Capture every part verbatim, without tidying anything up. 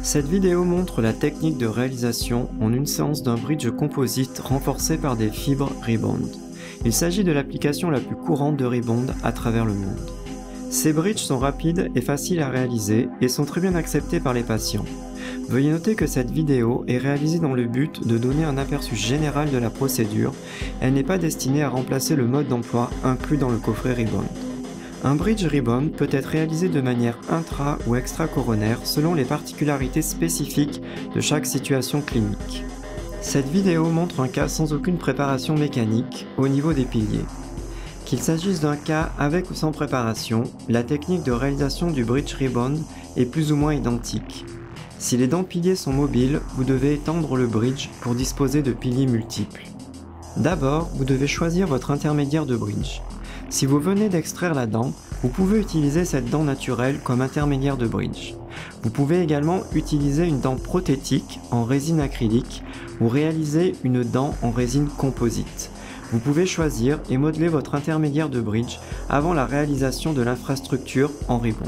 Cette vidéo montre la technique de réalisation en une séance d'un bridge composite renforcé par des fibres Rebond. Il s'agit de l'application la plus courante de Rebond à travers le monde. Ces bridges sont rapides et faciles à réaliser et sont très bien acceptés par les patients. Veuillez noter que cette vidéo est réalisée dans le but de donner un aperçu général de la procédure. Elle n'est pas destinée à remplacer le mode d'emploi inclus dans le coffret Rebond. Un bridge Rebond peut être réalisé de manière intra- ou extra-coronaire selon les particularités spécifiques de chaque situation clinique. Cette vidéo montre un cas sans aucune préparation mécanique au niveau des piliers. Qu'il s'agisse d'un cas avec ou sans préparation, la technique de réalisation du bridge Rebond est plus ou moins identique. Si les dents piliers sont mobiles, vous devez étendre le bridge pour disposer de piliers multiples. D'abord, vous devez choisir votre intermédiaire de bridge. Si vous venez d'extraire la dent, vous pouvez utiliser cette dent naturelle comme intermédiaire de bridge. Vous pouvez également utiliser une dent prothétique en résine acrylique ou réaliser une dent en résine composite. Vous pouvez choisir et modeler votre intermédiaire de bridge avant la réalisation de l'infrastructure en Rebond.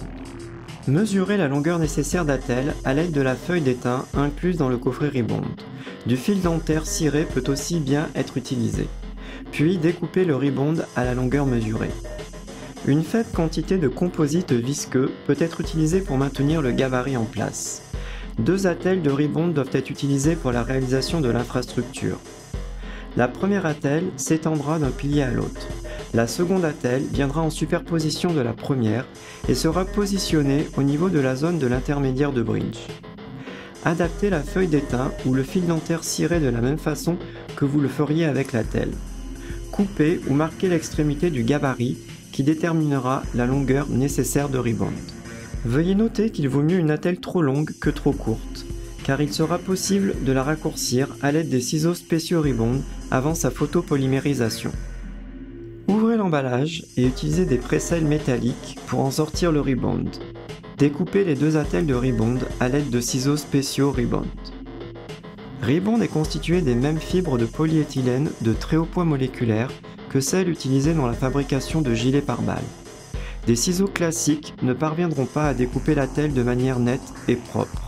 Mesurez la longueur nécessaire d'attelle à l'aide de la feuille d'étain incluse dans le coffret Rebond. Du fil dentaire ciré peut aussi bien être utilisé. Puis découpez le Rebond à la longueur mesurée. Une faible quantité de composite visqueux peut être utilisée pour maintenir le gabarit en place. Deux attelles de Rebond doivent être utilisées pour la réalisation de l'infrastructure. La première attelle s'étendra d'un pilier à l'autre. La seconde attelle viendra en superposition de la première et sera positionnée au niveau de la zone de l'intermédiaire de bridge. Adaptez la feuille d'étain ou le fil dentaire ciré de la même façon que vous le feriez avec l'attelle. Coupez ou marquez l'extrémité du gabarit qui déterminera la longueur nécessaire de Rebond. Veuillez noter qu'il vaut mieux une attelle trop longue que trop courte, car il sera possible de la raccourcir à l'aide des ciseaux spéciaux Rebond avant sa photopolymérisation. Ouvrez l'emballage et utilisez des précelles métalliques pour en sortir le Rebond. Découpez les deux attelles de Rebond à l'aide de ciseaux spéciaux Rebond. Rebond est constitué des mêmes fibres de polyéthylène de très haut poids moléculaire que celles utilisées dans la fabrication de gilets pare-balles. Des ciseaux classiques ne parviendront pas à découper l'attelle de manière nette et propre.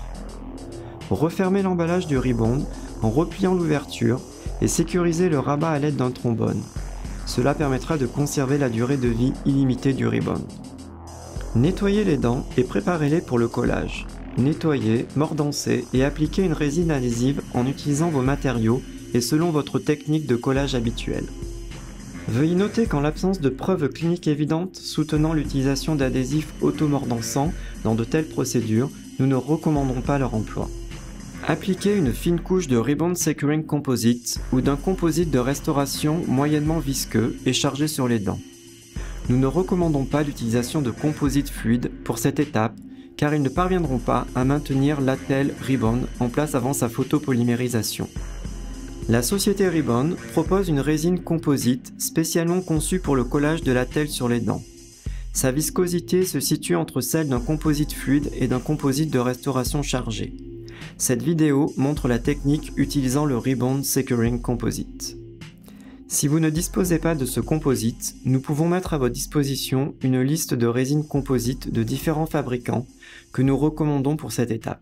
Refermez l'emballage du Rebond en repliant l'ouverture et sécurisez le rabat à l'aide d'un trombone. Cela permettra de conserver la durée de vie illimitée du Rebond. Nettoyez les dents et préparez-les pour le collage. Nettoyez, mordancez et appliquez une résine adhésive en utilisant vos matériaux et selon votre technique de collage habituelle. Veuillez noter qu'en l'absence de preuves cliniques évidentes soutenant l'utilisation d'adhésifs automordançants dans de telles procédures, nous ne recommandons pas leur emploi. Appliquez une fine couche de Rebond Securing Composite ou d'un composite de restauration moyennement visqueux et chargé sur les dents. Nous ne recommandons pas l'utilisation de composites fluides pour cette étape car ils ne parviendront pas à maintenir l'attelle Rebond en place avant sa photopolymérisation. La société Rebond propose une résine composite spécialement conçue pour le collage de l'attelle sur les dents. Sa viscosité se situe entre celle d'un composite fluide et d'un composite de restauration chargé. Cette vidéo montre la technique utilisant le Rebond Securing Composite. Si vous ne disposez pas de ce composite, nous pouvons mettre à votre disposition une liste de résines composites de différents fabricants que nous recommandons pour cette étape.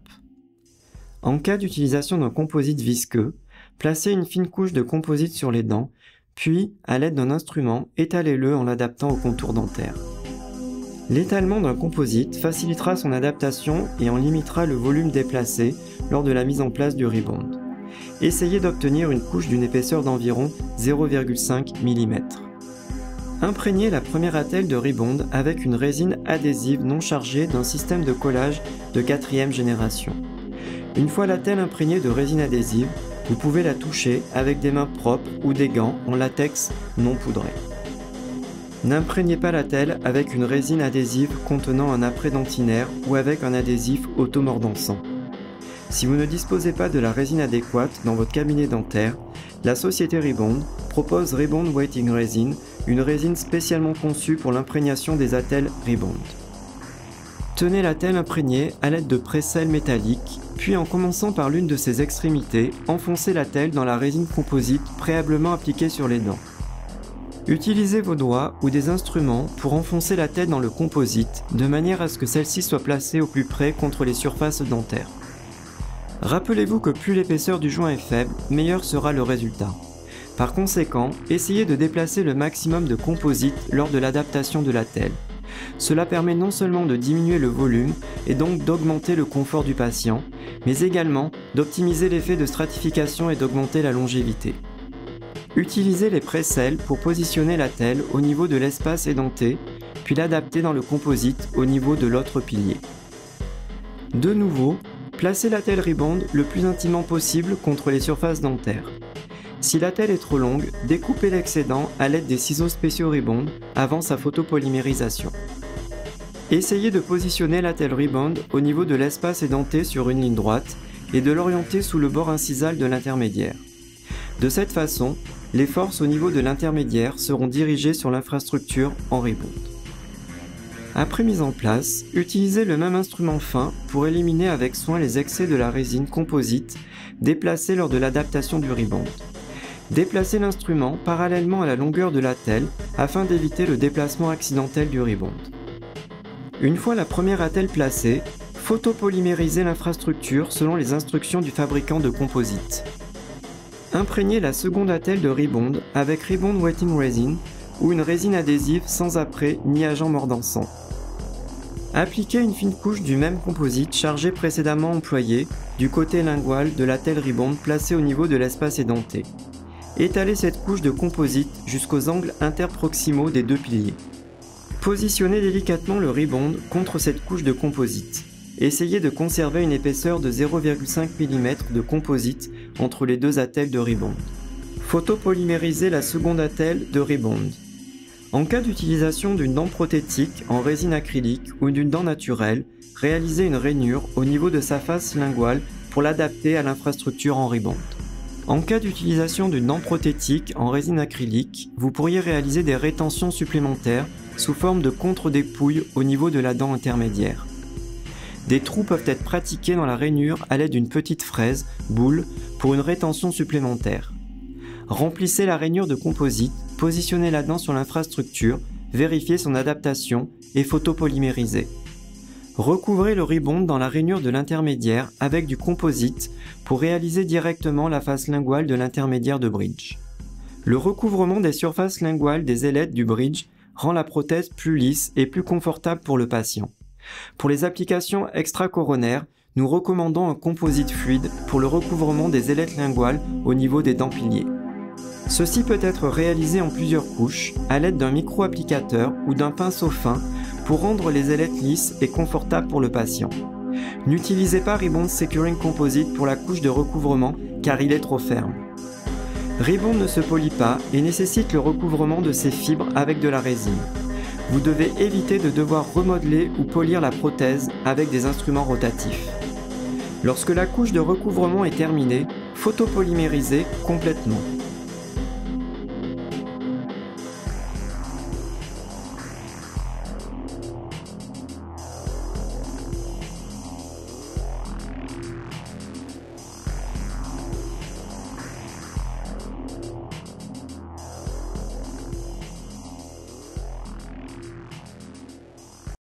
En cas d'utilisation d'un composite visqueux, placez une fine couche de composite sur les dents, puis, à l'aide d'un instrument, étalez-le en l'adaptant au contour dentaire. L'étalement d'un composite facilitera son adaptation et en limitera le volume déplacé lors de la mise en place du Rebond. Essayez d'obtenir une couche d'une épaisseur d'environ zéro virgule cinq millimètres. Imprégnez la première attelle de Rebond avec une résine adhésive non chargée d'un système de collage de quatrième génération. Une fois l'attelle imprégnée de résine adhésive, vous pouvez la toucher avec des mains propres ou des gants en latex non poudré. N'imprégnez pas l'attelle avec une résine adhésive contenant un après-dentinaire ou avec un adhésif automordançant. Si vous ne disposez pas de la résine adéquate dans votre cabinet dentaire, la société Rebond propose Rebond Waiting Resin, une résine spécialement conçue pour l'imprégnation des attelles Rebond. Tenez l'attelle imprégnée à l'aide de précelles métalliques, puis en commençant par l'une de ses extrémités, enfoncez l'attelle dans la résine composite préalablement appliquée sur les dents. Utilisez vos doigts ou des instruments pour enfoncer la tête dans le composite, de manière à ce que celle-ci soit placée au plus près contre les surfaces dentaires. Rappelez-vous que plus l'épaisseur du joint est faible, meilleur sera le résultat. Par conséquent, essayez de déplacer le maximum de composite lors de l'adaptation de l'attelle. Cela permet non seulement de diminuer le volume et donc d'augmenter le confort du patient, mais également d'optimiser l'effet de stratification et d'augmenter la longévité. Utilisez les pré-selles pour positionner l'attelle au niveau de l'espace édenté, puis l'adapter dans le composite au niveau de l'autre pilier. De nouveau, placez l'attelle Rebound le plus intimement possible contre les surfaces dentaires. Si l'attelle est trop longue, découpez l'excédent à l'aide des ciseaux spéciaux Rebound avant sa photopolymérisation. Essayez de positionner l'attelle Rebound au niveau de l'espace édenté sur une ligne droite et de l'orienter sous le bord incisal de l'intermédiaire. De cette façon, les forces au niveau de l'intermédiaire seront dirigées sur l'infrastructure en Rebound. Après mise en place, utilisez le même instrument fin pour éliminer avec soin les excès de la résine composite déplacée lors de l'adaptation du Rebound. Déplacez l'instrument parallèlement à la longueur de l'attelle afin d'éviter le déplacement accidentel du Rebound. Une fois la première attelle placée, photopolymérisez l'infrastructure selon les instructions du fabricant de composite. Imprégnez la seconde attelle de Rebound avec Rebound Wetting Resin ou une résine adhésive sans apprêt ni agent mordant-sang. Appliquez une fine couche du même composite chargé précédemment employé du côté lingual de l'attelle Rebound placée au niveau de l'espace édenté. Étalez cette couche de composite jusqu'aux angles interproximaux des deux piliers. Positionnez délicatement le Rebound contre cette couche de composite. Essayez de conserver une épaisseur de zéro virgule cinq millimètres de composite entre les deux attelles de Rebound. Photopolymérisez la seconde attelle de Rebound. En cas d'utilisation d'une dent prothétique en résine acrylique ou d'une dent naturelle, réalisez une rainure au niveau de sa face linguale pour l'adapter à l'infrastructure en Rebound. En cas d'utilisation d'une dent prothétique en résine acrylique, vous pourriez réaliser des rétentions supplémentaires sous forme de contre-dépouille au niveau de la dent intermédiaire. Des trous peuvent être pratiqués dans la rainure à l'aide d'une petite fraise, boule, pour une rétention supplémentaire. Remplissez la rainure de composite, positionnez la dent sur l'infrastructure, vérifiez son adaptation et photopolymérisez. Recouvrez le Rebound dans la rainure de l'intermédiaire avec du composite pour réaliser directement la face linguale de l'intermédiaire de bridge. Le recouvrement des surfaces linguales des ailettes du bridge rend la prothèse plus lisse et plus confortable pour le patient. Pour les applications extracoronaires, nous recommandons un composite fluide pour le recouvrement des ailettes linguales au niveau des dents piliers. Ceci peut être réalisé en plusieurs couches à l'aide d'un micro-applicateur ou d'un pinceau fin pour rendre les ailettes lisses et confortables pour le patient. N'utilisez pas Rebound Securing Composite pour la couche de recouvrement car il est trop ferme. Rebound ne se polit pas et nécessite le recouvrement de ses fibres avec de la résine. Vous devez éviter de devoir remodeler ou polir la prothèse avec des instruments rotatifs. Lorsque la couche de recouvrement est terminée, photopolymérisez complètement.